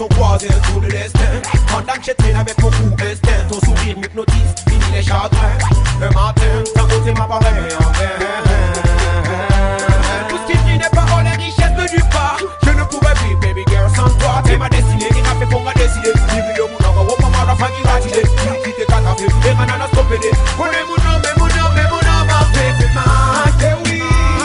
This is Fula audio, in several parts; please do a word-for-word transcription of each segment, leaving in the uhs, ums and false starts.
sont croisés, un tour de destin. Pendant que je traîne avec mon coup instinct, ton sourire m'hypnotise, fini les chagrins. Le matin, ta beauté m'apparaît en vain. Tout ce qui brille n'est pas en les richesses de nulle part. Je ne pourrais vivre, baby girl, sans toi. T'es ma destinée, il a fait pour ma décider. Livre le monde, on va voir ma rafa qui va tirer. Qui t'es catapé, et manana stoppé. Connais mon nom, mais mon nom, mais mon nom, ma baby man. Eh oui.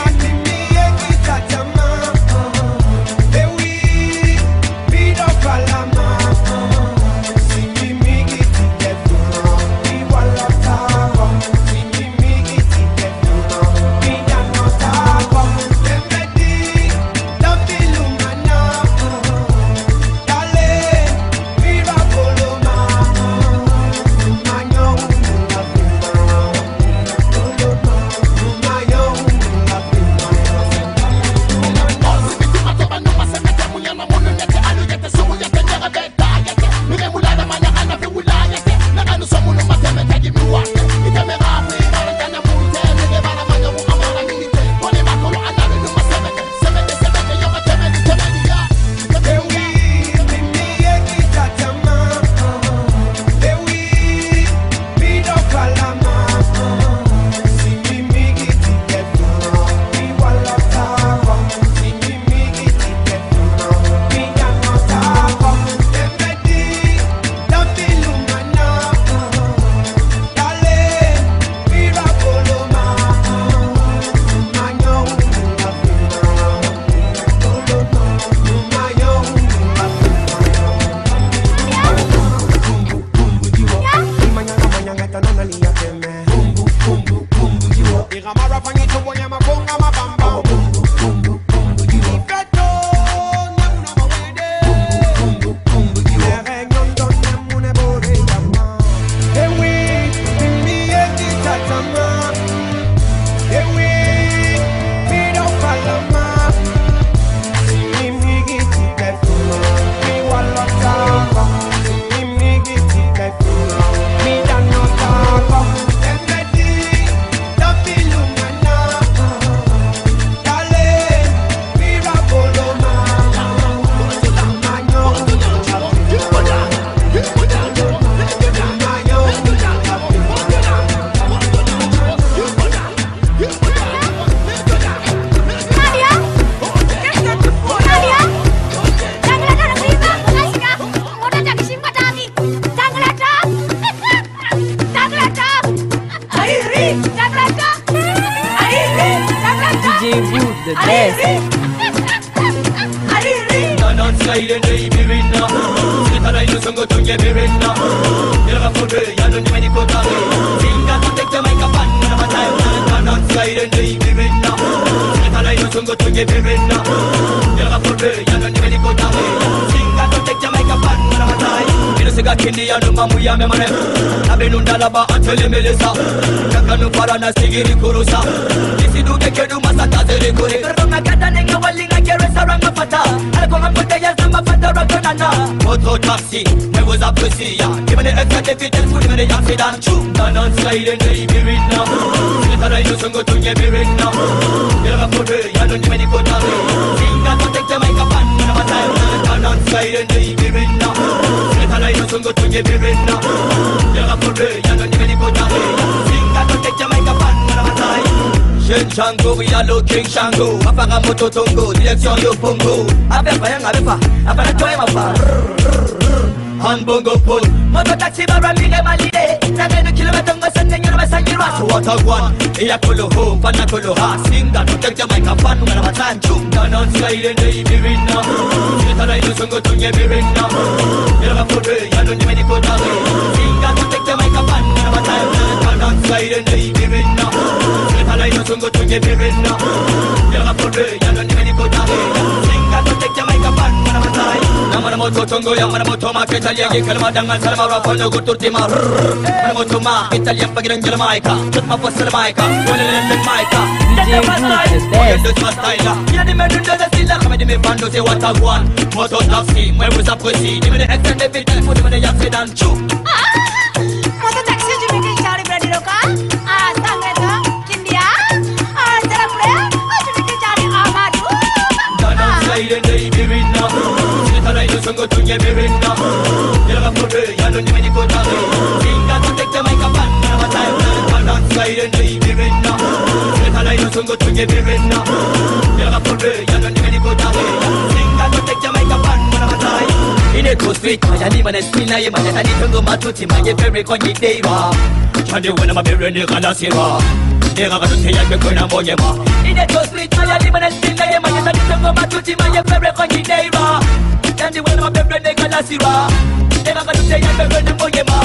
Shango, yellow king Shango, apaka moto tongo, direction yo pongo. Abe pa yang abe pa, apana toy ma pa. Han bongo pon, moto taxi bara mige malide. Nage no kilometer ngo sante nyoro basangirwa. Watagwan, iya kolo ho, pana kolo ha. Singa no tek Jamaica fan ngara matanchu. Danon sky den dei birina. Sita dai no songo tunye birina. Yela pode, yano ni meni kota. Singa no tek Jamaica fan ngara matanchu. Danon sky den dei birina. Alay no sungo tunye birina. Yala pode, yano ni meni kota. Singa no tek Jamaica fan ngara matanchu. Namana moto tongo, yamana moto ma Italia che calma dangal salma ra fondo con tutti ma ma moto ma Italia paghi Jamaica tut ma fosse la Jamaica vuole le Jamaica D J Good the best io di me non da stilla come di me fanno se what I want moto taxi where was up with you dimmi extend the fit for the yacht dan chu moto taxi ji mi che chari bradi roka ah sangue to India ah jara pure ah ji mi che chari amadu dana sai de dei bibina Sita dai no songo tunye berinda Yelga pode yalo ni meni kotare Singa tutekte mai kapan na matai Kanan sky and ni berinda Yelga ino sungo tunye berinda Yelga pode yalo ni meni kotare Singa tutekte mai kapan na matai Ine to street maya ni manes pina ye maya tani tungo matuti maya beri konyi deira Chande wena ma beri ni kana sira Nega ka tunte ya bekona moye ma Ine to street maya ni manes pina ye maya tani tungo matuti maya beri konyi deira Chande wena ma beri ni kana sira Nega ka tunte ya bekona moye ma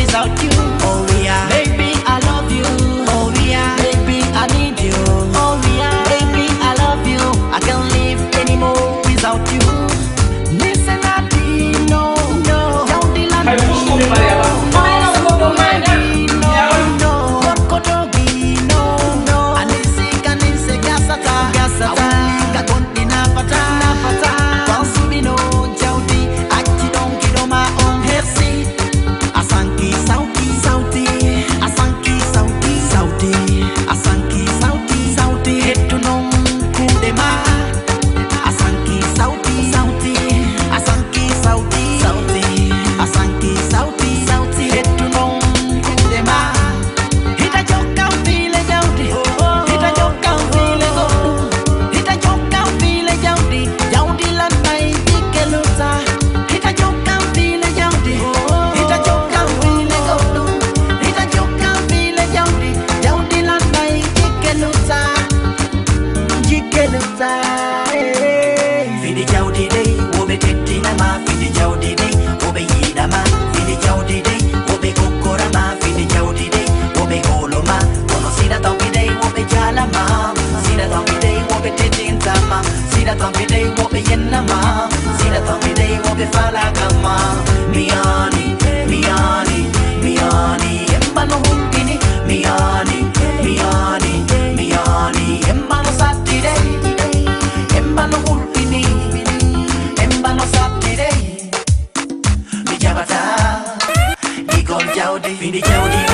Oh yeah, baby, I love you. Oh yeah, baby, I need you. Oh yeah. Fini county